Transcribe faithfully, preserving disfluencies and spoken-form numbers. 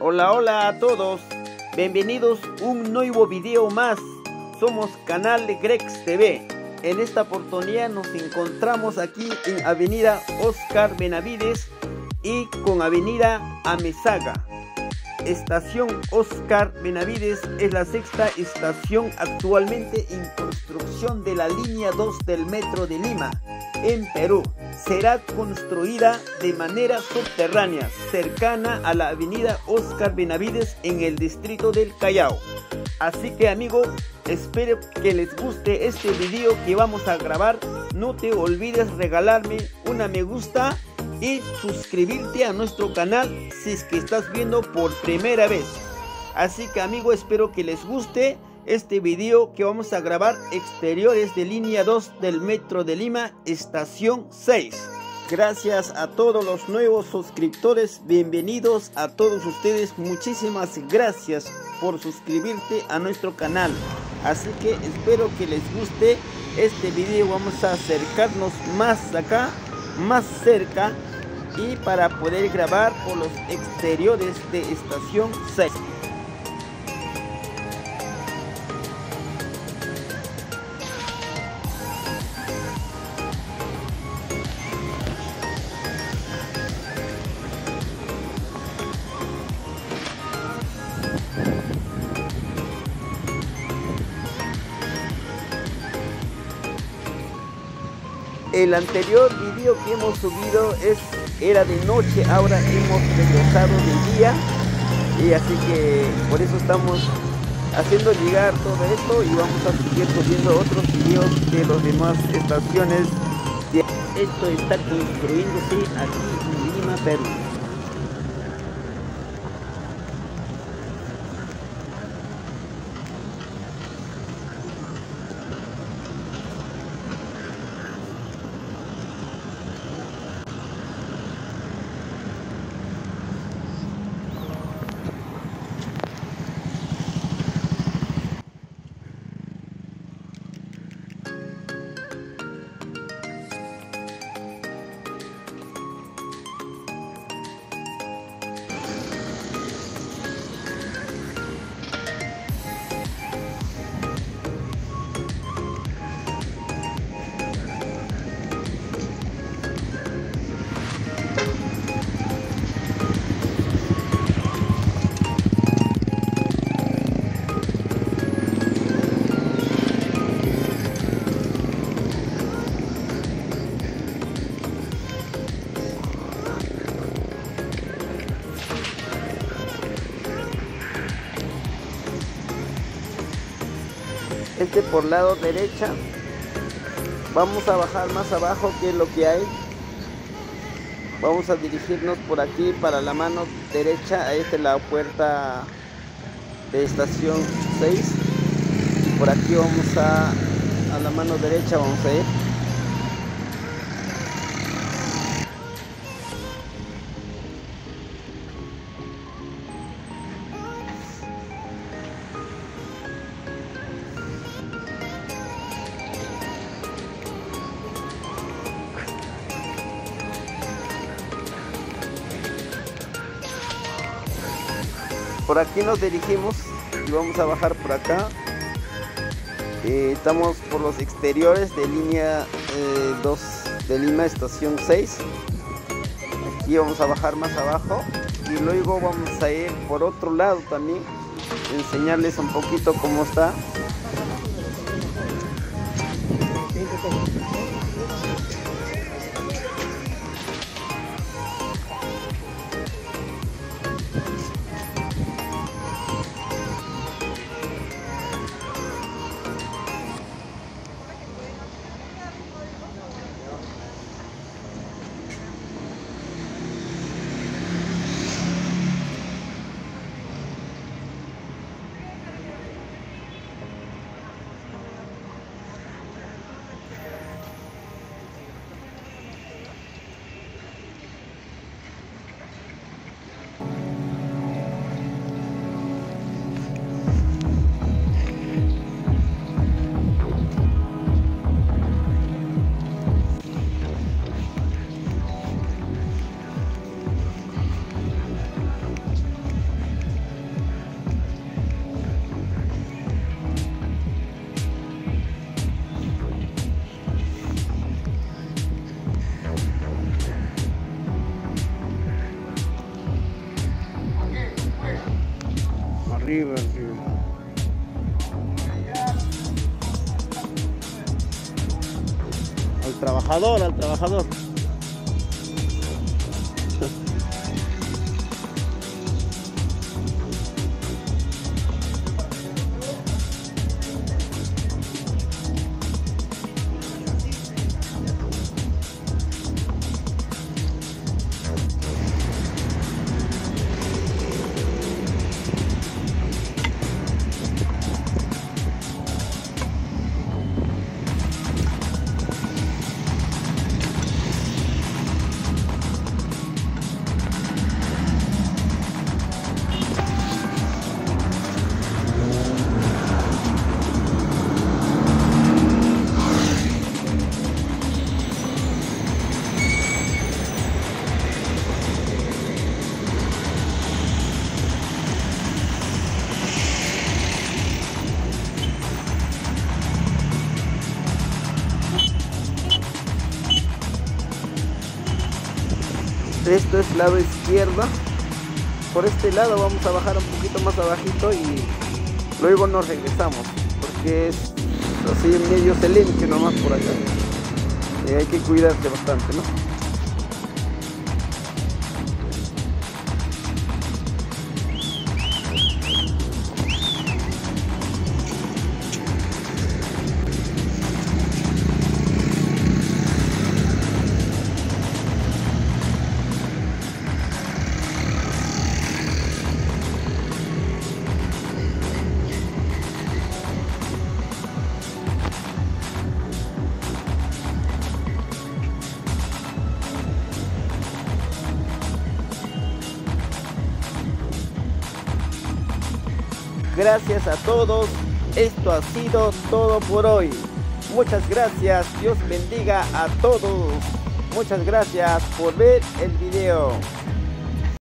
Hola, hola a todos. Bienvenidos a un nuevo video más. Somos canal de Grex T V. En esta oportunidad nos encontramos aquí en Avenida Oscar Benavides y con Avenida Amezaga. Estación Oscar Benavides es la sexta estación actualmente en construcción de la línea dos del Metro de Lima, en Perú. Será construida de manera subterránea, cercana a la Avenida Oscar Benavides en el distrito del Callao. Así que amigos, espero que les guste este video que vamos a grabar. No te olvides regalarme una me gusta y suscribirte a nuestro canal si es que estás viendo por primera vez. Así que amigos, espero que les guste este video que vamos a grabar exteriores de línea dos del Metro de Lima, estación seis. Gracias a todos los nuevos suscriptores, bienvenidos a todos ustedes, muchísimas gracias por suscribirte a nuestro canal. Así que espero que les guste este video. Vamos a acercarnos más acá, más cerca, y para poder grabar por los exteriores de estación seis. El anterior video que hemos subido es, era de noche, ahora hemos regresado de día, y así que por eso estamos haciendo llegar todo esto y vamos a seguir subiendo otros videos de las demás estaciones. Esto está construyéndose aquí en Lima, Perú. Este por lado derecha. Vamos a bajar más abajo, que es lo que hay. Vamos a dirigirnos por aquí para la mano derecha. Esta es la puerta de estación seis. Y por aquí vamos a, a la mano derecha vamos a ir. Por aquí nos dirigimos y vamos a bajar por acá. Eh, estamos por los exteriores de línea eh, dos de Lima, estación seis. Aquí vamos a bajar más abajo y luego vamos a ir por otro lado también, enseñarles un poquito cómo está. Arriba, arriba. Al trabajador, al trabajador. Esto es lado izquierdo. Por este lado vamos a bajar un poquito más abajito y luego nos regresamos, porque es así medio se limpia nomás por acá. Y hay que cuidarse bastante, ¿no? Gracias a todos, esto ha sido todo por hoy. Muchas gracias, Dios bendiga a todos. Muchas gracias por ver el video.